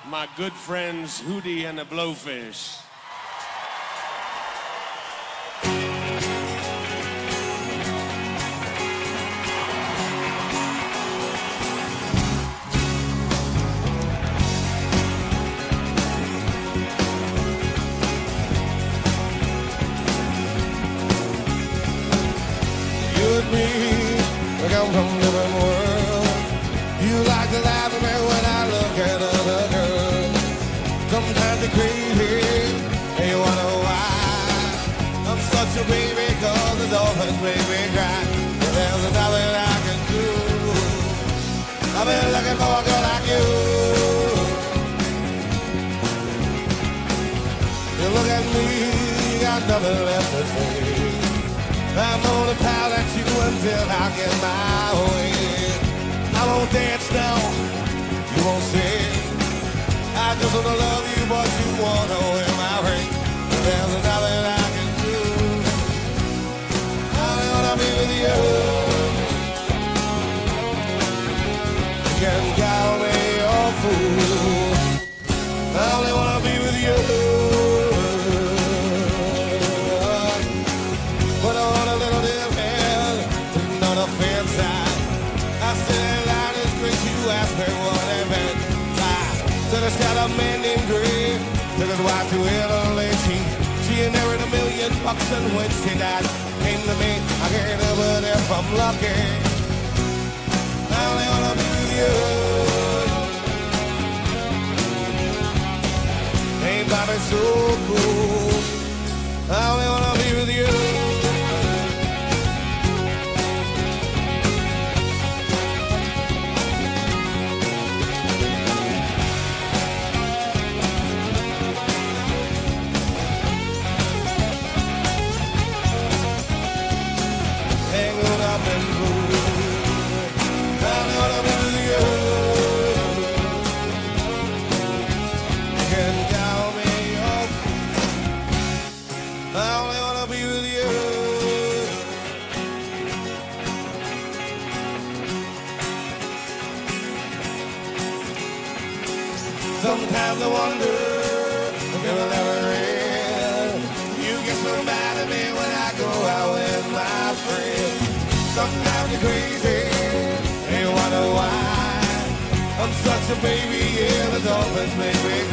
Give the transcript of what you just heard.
my good friends Hootie and the Blowfish. You and me, we come from different worlds. You like to laugh at me when I look at other girls. Sometimes you're crazy, and you wonder why. I'm such a baby, 'cause the dolphins make me cry. But there's nothing I can do. I've been looking for a girl like you. You look at me, got nothing left to say. I'm gonna pout at you until I get my way. I won't dance now, you won't sing. I just wanna love you, but you wanna wear my ring. There's nothing I can do. I only wanna be with you. You can call me your fool. I only wanna be with you. Put on a little dim head, not a fair side. I said in line is great, you asked me what it meant. Said it's got a man named Greg, took his wife to Italy. She inherited $1 million, and when she died, came to me. I can't help it if I'm lucky. I only wanna be with you. Ain't Bobby so cool? I only wanna be with you. Sometimes I wonder if it'll ever end. You get so mad at me when I go out with my friends. Sometimes you're crazy and you wonder why. I'm such a baby, yeah, the dolphins make me